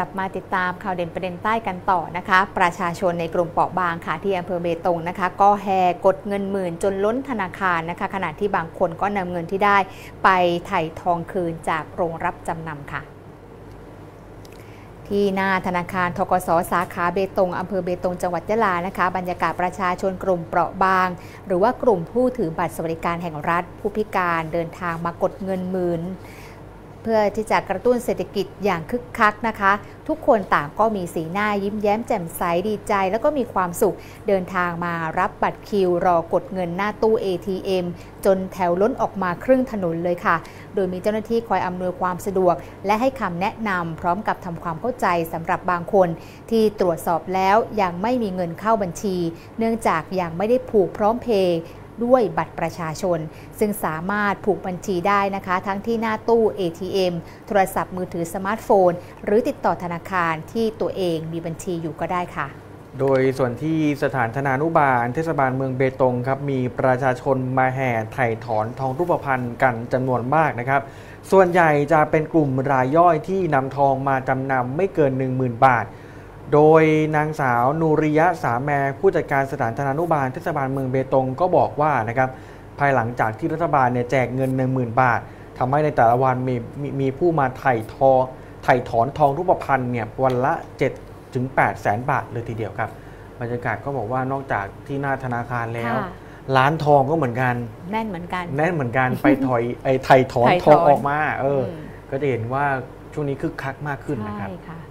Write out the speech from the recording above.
ลับมาติดตามข่าวเด่นประเด็นใต้กันต่อนะคะประชาชนในกลุ่มเปราะบางค่ะที่อำเภอเบตงนะคะก็แห่กดเงินหมื่นจนล้นธนาคารนะคะขณะที่บางคนก็นำเงินที่ได้ไปไถ่ทองคืนจากโรงรับจำนำค่ะที่หน้าธนาคารธกส.สาขาเบตงอำเภอเบตงจังหวัดยะลานะคะบรรยากาศประชาชนกลุ่มเปราะบางหรือว่ากลุ่มผู้ถือบัตรสวัสดิการแห่งรัฐผู้พิการเดินทางมากดเงินหมื่นเพื่อที่จะกระตุ้นเศรษฐกิจอย่างคึกคักนะคะทุกคนต่างก็มีสีหน้ายิ้มแย้มแจ่มใสดีใจแล้วก็มีความสุขเดินทางมารับบัตรคิวรอกดเงินหน้าตู้ ATM จนแถวล้นออกมาครึ่งถนนเลยค่ะโดยมีเจ้าหน้าที่คอยอำนวยความสะดวกและให้คำแนะนำพร้อมกับทำความเข้าใจสำหรับบางคนที่ตรวจสอบแล้วยังไม่มีเงินเข้าบัญชีเนื่องจากยังไม่ได้ผูกพร้อมเพย์ด้วยบัตรประชาชนซึ่งสามารถผูกบัญชีได้นะคะทั้งที่หน้าตู้ ATM โทรศัพท์มือถือสมาร์ทโฟนหรือติดต่อธนาคารที่ตัวเองมีบัญชีอยู่ก็ได้ค่ะโดยส่วนที่สถานธนานุบาลเทศบาลเมืองเบตงครับมีประชาชนมาแห่ไถ่ถอนทองรูปพรรณกันจำนวนมากนะครับส่วนใหญ่จะเป็นกลุ่มรายย่อยที่นำทองมาจำนำไม่เกิน 10,000 บาทโดยนางสาวนูริยะสาแมผู้จัดการสถานธนานุบาลเทศบาลเมืองเบตงก็บอกว่านะครับภายหลังจากที่รัฐบาลเนี่ยแจกเงิน 10,000 บาททำให้ในแต่ละวันมีผู้มาไถ่ถอนทองรูปพรรณเนี่ยวันละ 7-8 แสนบาทเลยทีเดียวครับบรรยากาศก็บอกว่านอกจากที่หน้าธนาคารแล้วร้านทองก็เหมือนกันแน่นเหมือนกันไปไถ่ถอนทองออกมาก็จะเห็นว่าช่วงนี้คึกคักมากขึ้นนะครับ